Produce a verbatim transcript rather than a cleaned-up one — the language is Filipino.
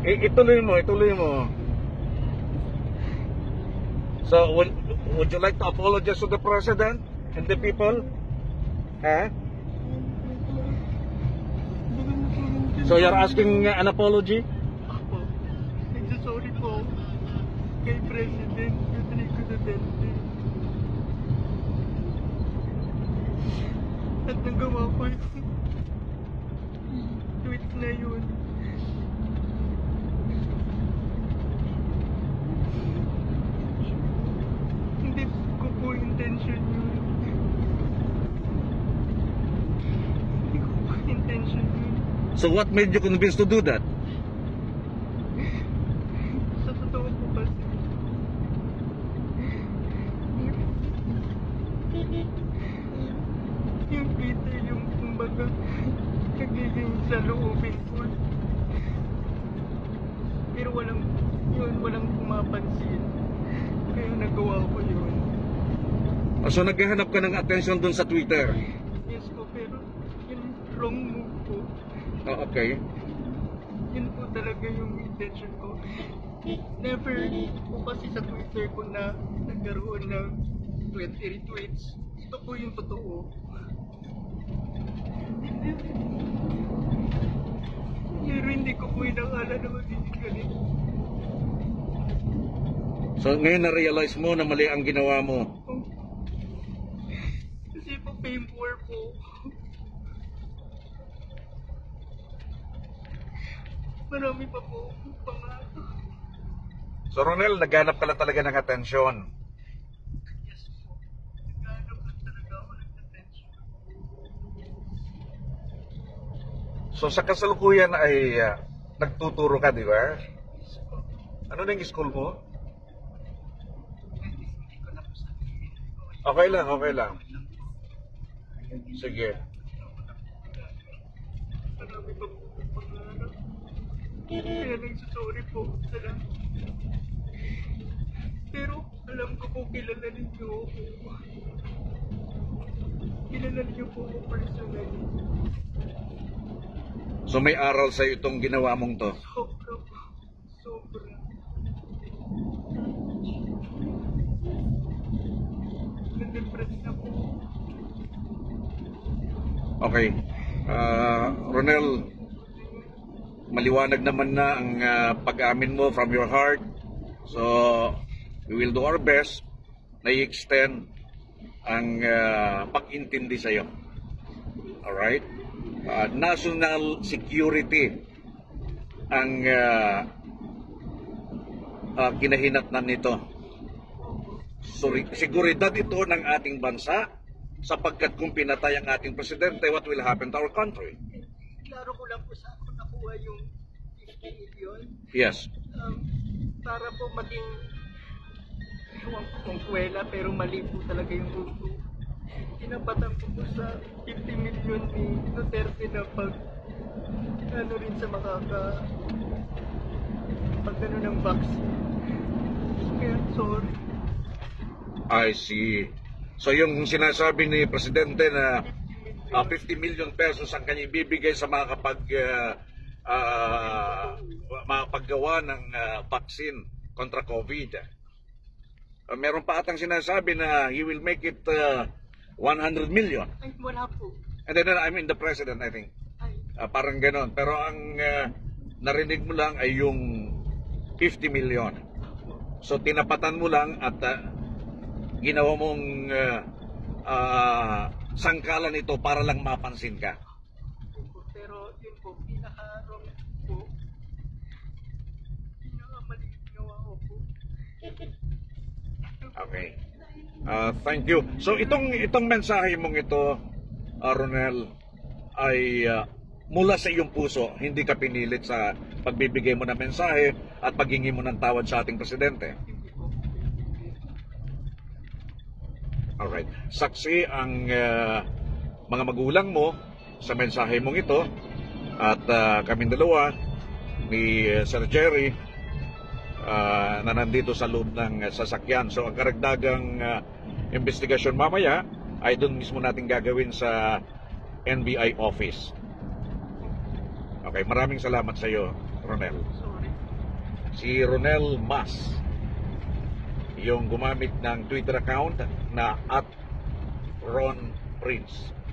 I- ituloy mo, ituloy mo. So, would, would you like to apologize to the President and the people? Huh? So, you're asking an apology? Ako, nagsasorry po kay President Rodrigo Duterte. At nagawa ko yung tweet na yun. Hindi ko po intention yun. Hindi ko po intention yun. So, what made you convinced to do that? Sa totoo po kasi, yung Peter, yung kumbaga, nagiging sa loobin ko. Pero walang, yun, walang pumapansin. Kaya nagawa ko yun. So, naghahanap ka ng attention dun sa Twitter? Yes po, pero yun wrong move po. Oh, okay. Yun po talaga yung intention ko. Never po kasi sa Twitter ko na nagkaroon ng twenty retweets. Ito po yung totoo. Pero hindi ko po inakala na magiging ganito. So, ngayon na-realize mo na mali ang ginawa mo? Oh. Kasi po fame war po. Marami pa po pangalan. So, Ronel, naghanap ka lang talaga ng atensyon. Yes po. Naghanap lang talaga ako ng attention. So, sa kasalukuyan ay uh, nagtuturo ka, di ba? Yes po. Ano na yung school mo? Hindi ko na po sabihin. Okay lang, okay lang. Sige. Marami pa po pangalan. Kaya nagsasorry po sa lahat. Pero alam ko po kilala ninyo ako. Kilala niyo po ako personally. So, may aral sa'yo itong ginawa mong to? Sobra po. Sobra. Nag-depress na po. Okay. Uh, Ronel, maliwanag naman na ang uh, pag-amin mo from your heart. So, we will do our best na i-extend ang uh, pag-intindi sa'yo. Alright? Uh, national security ang uh, uh, kinahinatnan nito. So, seguridad ito ng ating bansa sapagkat kung pinatay ang ating presidente, what will happen to our country? Klaro ko lang po sa ako nakuha yung fifty million. Yes. Um, para po maging ewan ko kung kwela pero mali po talaga yung gusto. Tinapatan ko po sa fifty million ni Duterte na pag ano rin sa makaka pag ano ng vaccine. Kaya sorry. I see. So yung sinasabi ni Presidente na uh, fifty million pesos ang kanyang bibigay sa mga kapag uh, uh, makapaggawa ng uh, vaccine kontra COVID. Uh, meron pa atang sinasabi na he will make it uh, one hundred million. Ay, wala po. And then uh, I mean the President, I think. Ay, Uh, parang ganon. Pero ang uh, narinig mo lang ay yung fifty million. So tinapatan mo lang at uh, ginawa mong uh, uh, sangkalan ito para lang mapansin ka. pero yun po, pinaka-wrong po. Pinaka-mali ginawa ko po. Okay. Uh, thank you. So itong itong mensahe mong ito, uh, Ronel, ay uh, mula sa iyong puso, hindi ka pinilit sa pagbibigay mo ng mensahe at paghingi mo ng tawad sa ating presidente. Hindi po. Alright. Saksi ang uh, mga magulang mo sa mensahe mong ito at uh, kaming dalawa ni uh, Sir Jerry uh, na nandito sa loob ng uh, sasakyan. So ang karagdagang uh, investigasyon mamaya ay doon mismo natin gagawin sa N B I office. Okay, maraming salamat sa iyo, Ronel. Sorry. si Ronel Mas, yung gumamit ng Twitter account na at Ron Prince.